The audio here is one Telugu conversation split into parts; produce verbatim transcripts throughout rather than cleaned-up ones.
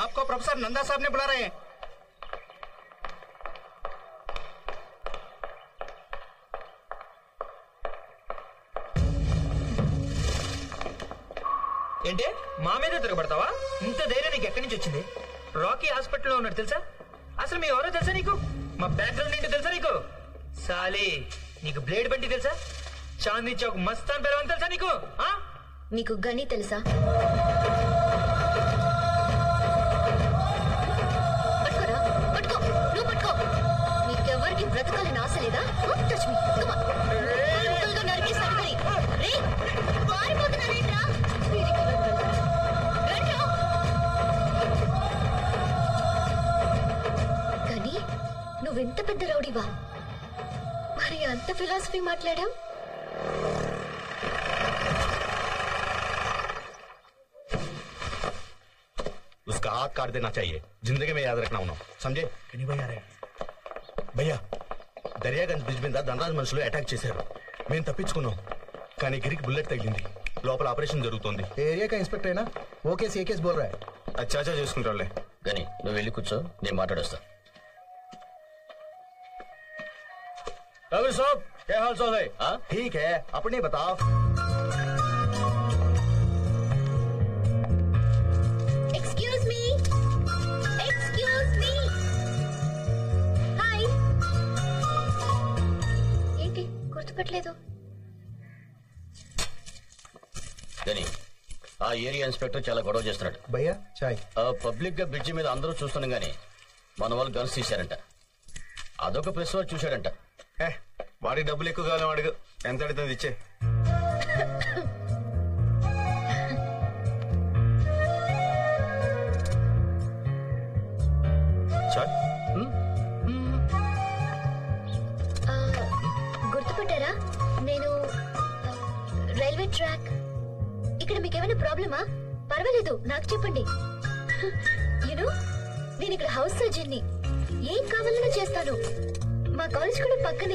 आपको प्रोफेसर नंदा साहब ने बुला रहे हैं। ఏంటి మా మీద తిరగబడతావా? ఇంత ధైర్యం నీకు ఎక్కడి నుంచి వచ్చింది? రాకీ హాస్పిటల్లో ఉన్నాడు తెలుసా? అసలు మీ ఎవరో తెలుసా నీకు? మా బ్యాక్గ్రౌండ్ ఏంటో తెలుసా నీకు? సాలీ, నీకు బ్లేడ్ బండి తెలుసా? చాందీ చౌక్ మస్తాన్ పెరవని తెలుసా నీకు? నీకు గని తెలుసా? పట్టుకోరా, పట్టుకో, నువ్వు పట్టుకో. నీకెవరికి బ్రతకాలని ఆశ లేదా? టచ్ మీ, నరికేస్తాను మరి. రే, పారిపోతున్నారేంట్రా? కానీ నువ్వెంత పెద్ద రౌడీవా? మరి అంత ఫిలాసఫీ మాట్లాడావు? उसका हाथ काट देना चाहिए, जिंदगी में याद रखना उन्हों समझे? भैया रे భయ్యా దర్యాగంజ్ బ్రిడ్జ్ మీద ధనరాజ్ మనుషులు అటాక్ చేశారు. మేము తప్పించుకున్నాం, కానీ గిరికి బుల్లెట్ తగిలింది. లోపల ఆపరేషన్ జరుగుతోంది. ఏరియా కా ఇన్స్పెక్టర్ అయినా ఓ కేసు ఏ కేసు బోల్ రా. అచ్చాచా చేసుకుంటారులే. గని నువ్వు వెళ్ళి కూర్చో, నేను మాట్లాడొస్తా. రవి సాబ్ क्या हाल चाल है? ठीक है, अपने बताओ. Excuse me. Excuse me. Hi. ఏంటి గుర్తుపట్టలేదు? గని ఆ ఏరియా ఇన్స్పెక్టర్ చాలా గొడవ చేస్తున్నాడు. భయ్యా చాయ్. పబ్లిక్ గా బ్రిడ్జి మీద అందరూ చూస్తున్నాం గానీ మన వాళ్ళు గన్స్ తీశారంట. అదొక ప్రెస్ వాడు చూశాడంట. వాడికి డబ్బులు ఎక్కువ కావాలి, వాడికి ఎంత అడుగుతుంది ఇచ్చే. గుర్తుపట్టారా? నేను రైల్వే ట్రాక్. ఇక్కడ మీకేమైనా ప్రాబ్లమా? పర్వాలేదు, నాకు చెప్పండి. యూనో నేను ఇక్కడ హౌస్ సర్జన్ని. ఏం కావాలన్నా చేస్తాను. మా కాలేజ్ కూడా పక్కనే.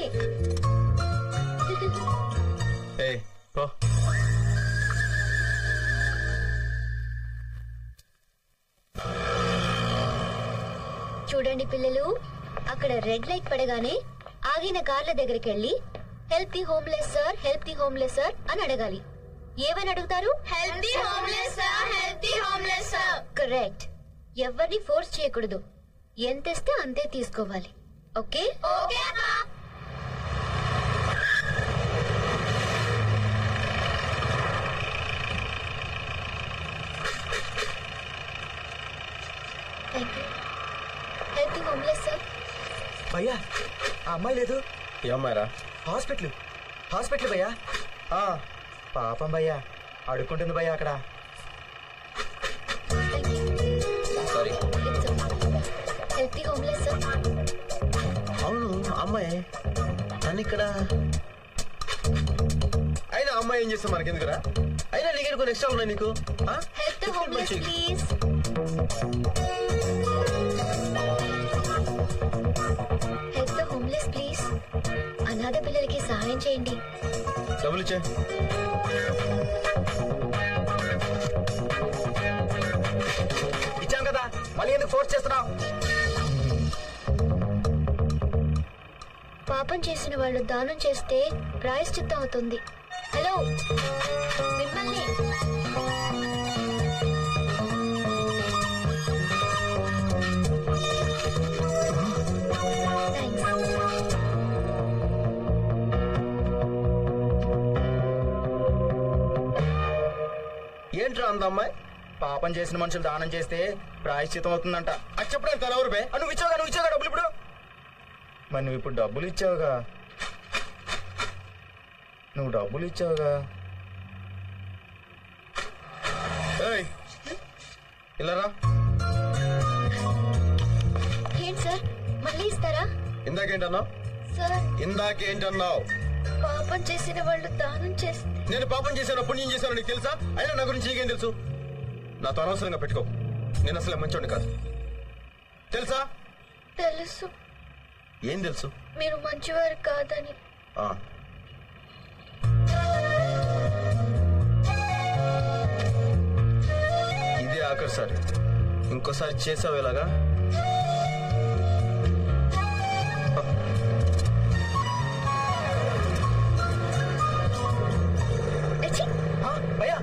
చూడండి పిల్లలు, అక్కడ రెడ్ లైట్ పడగానే ఆగిన కార్ల దగ్గరికి వెళ్ళి help the homeless sir, help the homeless sir అని అడగాలి. ఏమని అడుగుతారు? Help the homeless sir, help the homeless sir. Correct. ఎవరిని ఫోర్స్ చేయకూడదు. ఎంత ఇస్తే అంతే తీసుకోవాలి. ఓకే ఓకే అమ్మా. Help the homeless sir. భయ్యా ఆ అమ్మాయి లేదు. ఏ అమ్మాయిరా? హాస్పిటల్ హాస్పిటల్ భయ్యా. పాపం భయ్యా, అడుక్కుంటుంది భయ్యా అక్కడ. Sorry. Help the homeless sir. అవును అమ్మాయి నన్ను ఇక్కడ. అయినా అమ్మాయి ఏం చేస్తాం మనకెందుకురా? అయినా నీకు కొన్ని ఎక్స్ట్రా ఉన్నాయి నీకు. Help the homeless please. Help the homeless please. అనాథ పిల్లలకి సహాయం చేయండి. డబ్బులు ఇచ్చే. ఇచ్చాం కదా, మళ్ళీ ఎందుకు ఫోర్స్ చేస్తున్నావు? పాపం చేసిన వాళ్ళు దానం చేస్తే ప్రాయశ్చిత్తం అవుతుంది. హలో మిమ్మల్ని. ఏంట్రా అంద అమ్మాయి? పాపం చేసిన మనుషులు దానం చేస్తే ప్రాయశ్చితం అవుతుందంట. అది చెప్పడానికి తల ఎవరు బే? నువ్వు ఇచ్చావుగా, నువ్వు ఇచ్చావుగా డబ్బులు. ఇప్పుడు మరి నువ్వు ఇప్పుడు డబ్బులు ఇచ్చావుగా, నువ్వు డబ్బులు ఇచ్చావుగా. ఇలా రా. ఏంటి సార్ మళ్ళీ ఇస్తారా? ఇందాకేంటన్నావు? సార్ ఇందాకేంటన్నావు? పాపం చేసిన వాళ్ళు దానం చేస్తే. నేను పాపం చేశాను, పుణ్యం చేశాను నీకు తెలుసా? అయినా నా గురించి నీకేం తెలుసు? నాతో అనవసరంగా పెట్టుకో. నేను అసలు మంచోడిని కాదు, తెలుసా? తెలుసు. ఏం తెలుసు? మీరు మంచివారు కాదని. ఇదే ఆఖరి సార్ ఇంకోసారి చేసావు ఇలాగా భయ్యా.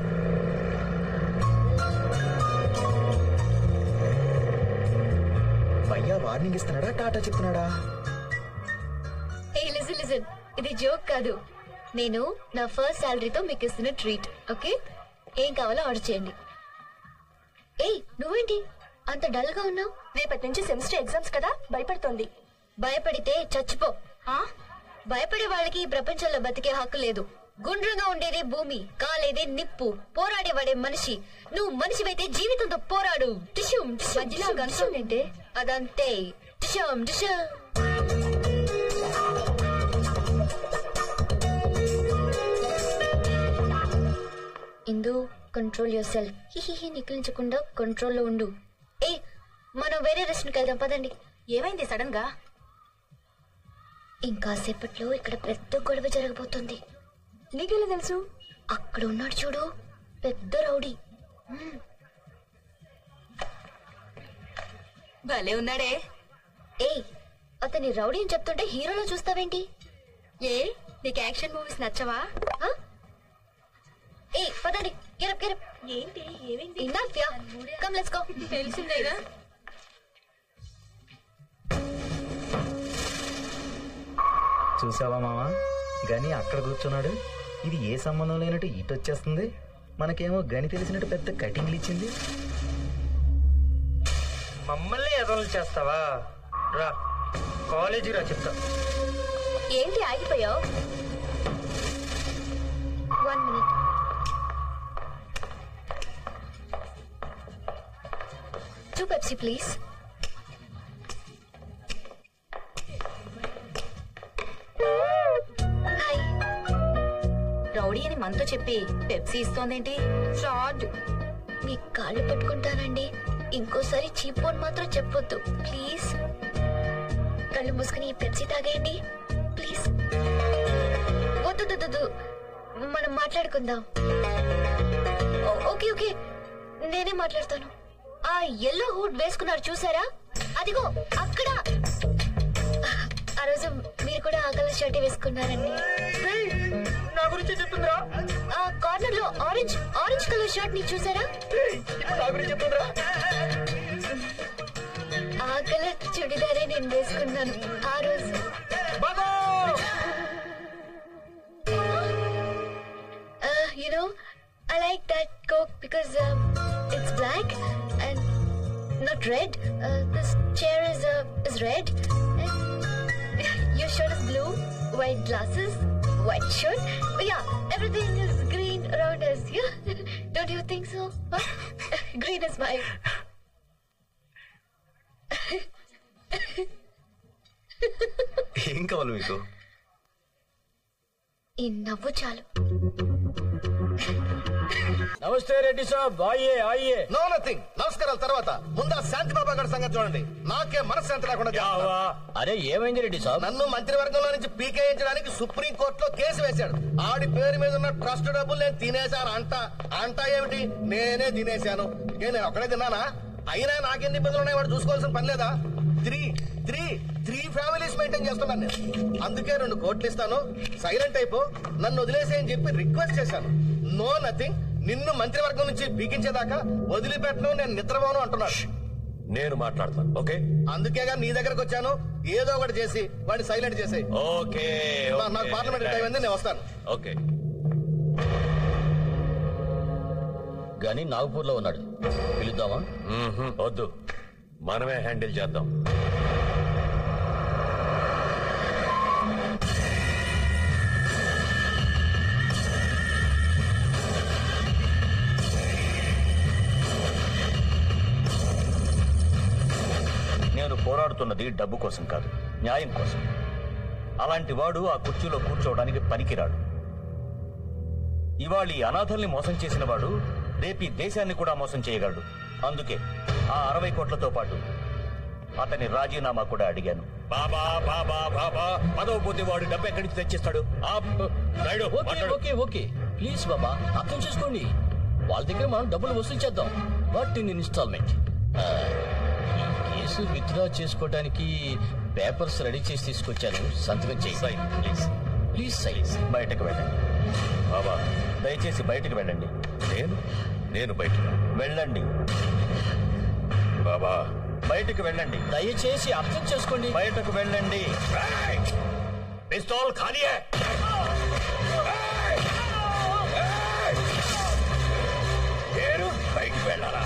భయ్యా వార్నింగ్ ఇస్తున్నాడా టాటా చెప్తున్నాడా? ఏ లిజన్ లిజన్ ఇది జోక్ కాదు. నేను నా ఫస్ట్ శాలరీతో మీకు ఇస్తున్న ట్రీట్. ఓకే, ఏం కావాలో ఆర్డర్ చేయండి. ఏయ్ నువ్వేంటి అంత డల్ గా ఉన్నావు? రేపటి నుంచి సెమిస్టర్ ఎగ్జామ్స్ కదా, భయపడుతోంది. భయపడితే చచ్చిపో. భయపడే వాళ్ళకి ఈ ప్రపంచంలో బతికే హక్కు లేదు. గుండ్రంగా ఉండేదే భూమి, కాలేదే నిప్పు, పోరాడేవాడే మనిషి. నువ్వు మనిషివైతే జీవితంతో పోరాడు. టిషుం మధ్యలో గన్సం ఏంటే? అదంతే. టిషుం టిషుం. Indu control yourself. హిహిహి నికిలించకుండా కంట్రోల్లో ఉండు. ఏ మనం వేరే రెస్టారెంట్కి వెళ్దాం పదండి. ఏమైంది సడన్ గా? ఇంకాసేపట్లో ఇక్కడ పెద్ద గొడవ జరగబోతుంది. నీకెలా తెలుసు? అక్కడ ఉన్నాడు చూడు, పెద్ద రౌడీ. భలే ఉన్నాడే. ఏ అతని రౌడీ అని చెప్తుంటే హీరోలో చూస్తావేంటి? ఏ నీకు యాక్షన్ మూవీస్ నచ్చవా? ఏ పదండి. Get up get up. ఏంటి ఏమైంది? Enough yeah, come let's go. తెలిసిందేగా. చూసావా మావా, గని అక్కడ కూర్చున్నాడు. ఇది ఏ సంబంధం లేనట్టు ఇటు వచ్చేస్తుంది. మనకేమో గని తెలిసినట్టు పెద్ద కటింగ్లు ఇచ్చింది. మమ్మల్ని ఎదలు చేస్తావా? రా కాలేజీ రా చెప్తా. ఏంటి ఆగిపోయావు? One minute. Two Pepsi please. Rowdy అని మనతో చెప్పి పెప్సీ ఇస్తోందేంటి? ఫ్రాడ్. మీ కాళ్ళు పట్టుకుంటానండి, ఇంకోసారి చీపోన్ మాత్రం చెప్పొద్దు ప్లీజ్. కళ్ళు మూసుకుని ఈ పెప్సీ తాగేయండి ప్లీజ్. వద్దు వద్దు, మనం మాట్లాడుకుందాం. ఓకే ఓకే నేనే మాట్లాడతాను. ఆ ఎల్లో హూడ్ వేసుకున్నారు చూసారా? అదిగో అక్కడ. ఆ రోజు మీరు కూడా ఆ కలర్ షర్ట్ వేసుకున్నారండి. నా గురించి చెప్తుందిరా. ఆ కార్నర్ లో ఆరెంజ్ ఆరెంజ్ కలర్ షర్ట్ ని చూసారా? నా గురించి చెప్తుందిరా. ఆ కలర్ చుడిదారే నేను వేసుకున్నాను ఆ రోజు. You know I like that Coke because it's black and not red. Uh, this chair is uh, is red. And your shirt is blue. White glasses. White shirt. Oh, yeah, everything is green around us. Yeah, don't you think so? Huh? Green is my. ఏం కావాలి మీకు? ఈ నవ్వు చాలు. నమస్తే రెడ్డి సాబ్, ఆయ్యే ఆయ్యే. నో నథింగ్, నమస్కారాల తర్వాత ముందు ఆ శాంతి బాబా గారి సంగతి చూడండి. నాకే మనశ్శాంతి లేకుండా. అరే ఏమైంది రెడ్డి సాబ్? నన్ను మంత్రివర్గంలో నుంచి పీకేయించడానికి సుప్రీం కోర్టులో కేసు వేశాడు. ఆడి పేరు మీద ఉన్న ట్రస్ట్ డబ్బులు నేను తినేశాను అంట. అంట ఏమిటి, నేనే తినేశాను. నేను ఒక్కడే తిన్నానా? అయినా నాకెన్ని ఇబ్బందులు ఉన్నాయి వాడు చూసుకోవాల్సిన పని లేదా? Three three three families maintain చేస్తున్నాను నేను. అందుకే రెండు కోట్లు ఇస్తాను, సైలెంట్ అయిపో, నన్ను వదిలేసేయని చెప్పి రిక్వెస్ట్ చేశాను. నో నథింగ్, నిన్ను మంత్రివర్గం నుంచి పీకించేదాకా వదిలిపెట్టను, నేను నిద్రపోను అంటున్నాడు. నేను మాట్లాడతాను, ఓకే? అందుకేగా నీ దగ్గరకు వచ్చాను. ఏదో ఒకటి చేసి వాడిని సైలెంట్ చేసేయి. ఓకే, నాకు పార్లమెంట్ టైం అయింది, నేను వస్తాను. ఓకే. గాని నాగపూర్ లో ఉన్నాడు, పిలుద్దామా? వద్దు, మనమే హ్యాండిల్ చేద్దాం. నేను పోరాడుతున్నది డబ్బు కోసం కాదు, న్యాయం కోసం. అలాంటి వాడు ఆ కుర్చీలో కూర్చోవడానికి పనికిరాడు. ఇవాళ ఈ అనాథల్ని మోసం చేసిన వాడు రేపు ఈ దేశాన్ని కూడా మోసం చేయగలడు. అందుకే ఆ అరవై కోట్లతో పాటు అతని రాజీనామా కూడా అడిగాను. బాబా బాబా బాబా పదవ పోతే వాడు డబ్బు ఎక్కడి నుంచి తెచ్చిస్తాడు? ఓకే ఓకే ప్లీజ్ బాబా, అర్థం చేసుకోండి. వాళ్ళ దగ్గర మనం డబ్బులు వసూలు చేద్దాం, but in instalment. Case withdraw చేసుకోవడానికి పేపర్స్ రెడీ చేసి తీసుకొచ్చాను. సంతకం చేయి ప్లీజ్. Please size. బయటకు వెళ్ళండి బాబా, దయచేసి బయటకు వెళ్ళండి. నేను నేను బయట వెళ్ళండి బాబా. బయటకు వెళ్ళండి. దయచేసి అర్థం చేసుకోండి. బయటకు వెళ్ళండి. పిస్తోల్ ఖాళీ హై. నేను బయటికి వెళ్ళాలా?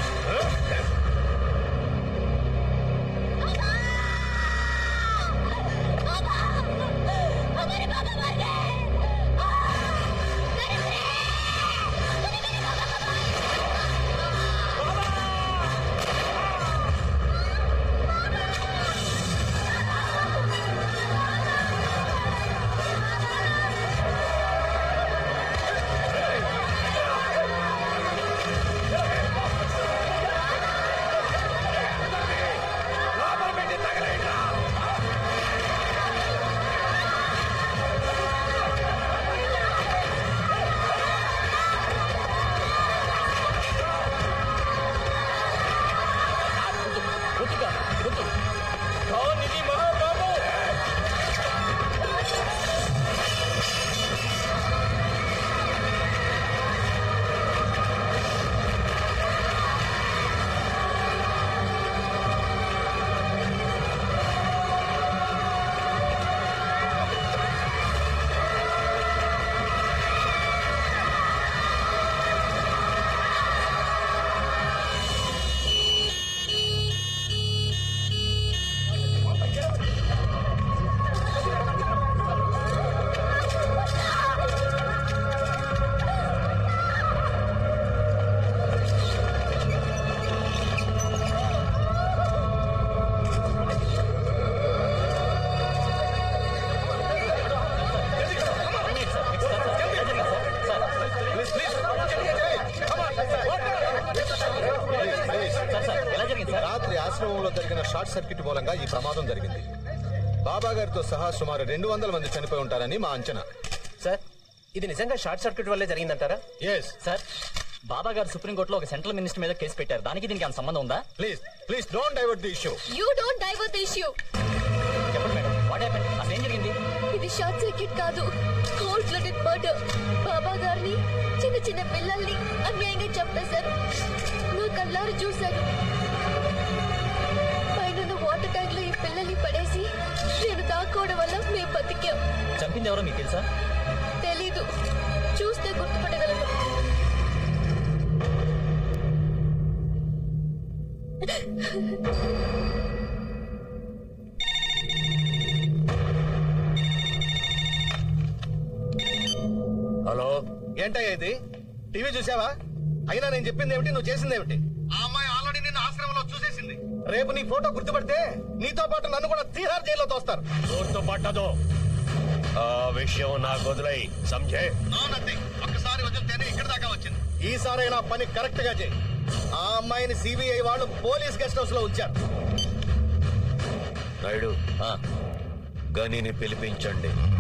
రాత్రి ఆశ్రమంలో జరిగిన షార్ట్ సర్క్యూట్ మూలంగా ఈ ప్రమాదం జరిగింది. బాబా గారితో సహా సుమారు రెండు వందల మంది చనిపోయి ఉంటారని మా అంచనా. సార్, ఇది నిజంగా షార్ట్ సర్క్యూట్ వల్లే జరిగిందంటారా? ఎస్ సార్, బాబా గారు సుప్రీంకోర్టులో ఒక సెంట్రల్ మినిస్టర్ మీద కేసు పెట్టారు. దానికి దీనికి అంత సంబంధం ఉందా? Please please don't divert the issue. You don't divert the issue. చెప్పండి మేడం, వాట్ హ్యాపెండ్? అసలు ఏం జరిగింది? ఇది షార్ట్ సర్క్యూట్ కాదు, కోల్డ్ బ్లడెడ్ మర్డర్. బాబా గారిని, చిన్న చిన్న పిల్లల్ని అన్యాయంగా చంపేశారు. నా కళ్ళారు చూశారు. పైన వాటర్ ట్యాంక్ లో ఈ పిల్లల్ని పడేసి నేను దాక్కోవడం వల్ల మేము బతికాం. చంపింది ఎవరో మీకు తెలుసా? తెలీదు, చూస్తే గుర్తుపట్టగలను. హలో, ఏంటయ్యా ఇది? టీవీ చూసావా? అయినా నేను చెప్పింది ఏమిటి, నువ్వు చేసింది ఏమిటి? ఆ అమ్మాయి ఆల్రెడీ నిన్ను ఆశ్రమంలో చూసేసింది. రేపు నీ ఫోటో గుర్తుపడితే నీతో పాటు నన్ను కూడా తీహార్ జైల్లో తోస్తారు. గుర్తుపట్టదు. ఆ విషయం నాకు వదిలేయి, సంజే. ఒక్కసారి వదిలితేనే ఇక్కడ దాకా వచ్చింది. ఈసారైనా పని కరెక్ట్ గా చేయి. ఆ అమ్మాయిని సిబిఐ వాళ్ళు పోలీస్ గెస్ట్ హౌస్ లో ఉంచారు. నాయుడు, ఆ, గనిని పిలిపించండి.